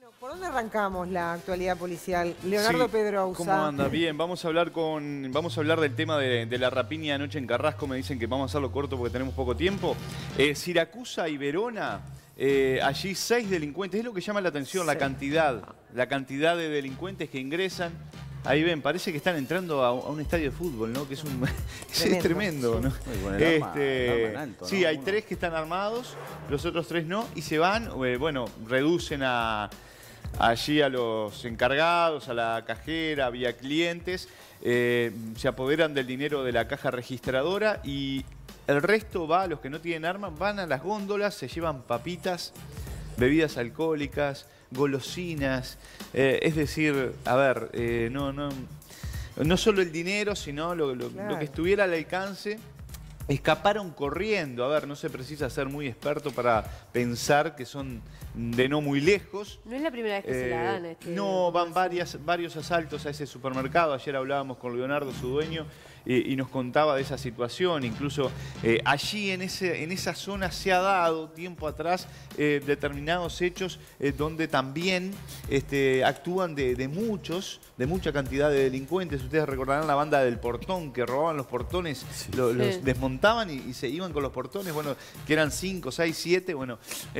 Bueno, ¿por dónde arrancamos la actualidad policial? Leonardo Pedrosa. ¿Cómo anda? Bien, vamos a hablar del tema de la rapiña anoche en Carrasco. Me dicen que vamos a hacerlo corto porque tenemos poco tiempo. Siracusa y Verona, allí 6 delincuentes. Es lo que llama la atención, la cantidad de delincuentes que ingresan. Ahí ven, parece que están entrando a un estadio de fútbol, ¿no? Que es tremendo, ¿no? Con el arma en alto, ¿no? Sí, hay 3 que están armados, los otros 3 no, y se van, bueno, reducen allí a los encargados, a la cajera, había clientes, se apoderan del dinero de la caja registradora y el resto los que no tienen armas, van a las góndolas, se llevan papitas, bebidas alcohólicas, golosinas, es decir, a ver, no solo el dinero, sino lo que estuviera al alcance. Escaparon corriendo, a ver, no se precisa ser muy experto para pensar que son de no muy lejos. No es la primera vez que se la dan. No, van varios asaltos a ese supermercado. Ayer hablábamos con Leonardo, su dueño, y nos contaba de esa situación. Incluso allí en esa zona se ha dado tiempo atrás determinados hechos donde también actúan de mucha cantidad de delincuentes. Ustedes recordarán la banda del Portón, que robaban los portones, los desmontaban y se iban con los portones, bueno, que eran 5, 6, 7, bueno,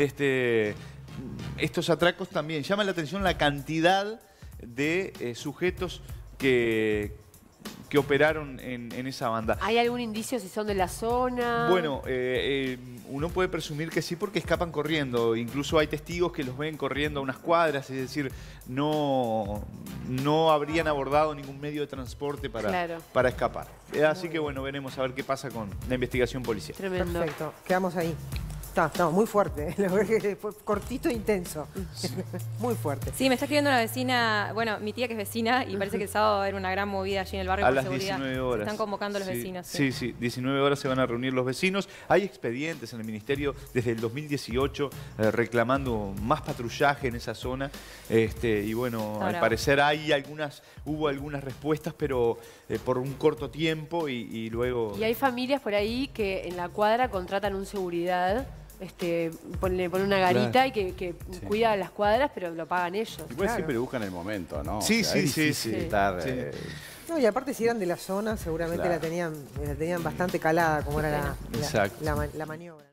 estos atracos también. Llama la atención la cantidad de sujetos que operaron en esa banda. ¿Hay algún indicio si son de la zona? Bueno, uno puede presumir que sí porque escapan corriendo. Incluso hay testigos que los ven corriendo a unas cuadras, es decir, no habrían abordado ningún medio de transporte para escapar. Así que bueno, veremos a ver qué pasa con la investigación policial. Tremendo. Perfecto, quedamos ahí. Está muy fuerte, fue cortito e intenso. Sí. Muy fuerte. Sí, me está escribiendo una vecina, bueno, mi tía que es vecina, y parece que el sábado va a haber una gran movida allí en el barrio a por las seguridad. 19 horas. Se están convocando los vecinos. Sí, 19 horas se van a reunir los vecinos. Hay expedientes en el Ministerio desde el 2018 reclamando más patrullaje en esa zona. Y bueno, al parecer hubo algunas respuestas, pero por un corto tiempo y luego... Y hay familias por ahí que en la cuadra contratan un seguridad. Pone una garita y que cuida a las cuadras, pero lo pagan ellos. Igual siempre buscan el momento, ¿no? Sí, o sea, sí. No, y aparte si eran de la zona, seguramente la tenían bastante calada, como era la maniobra.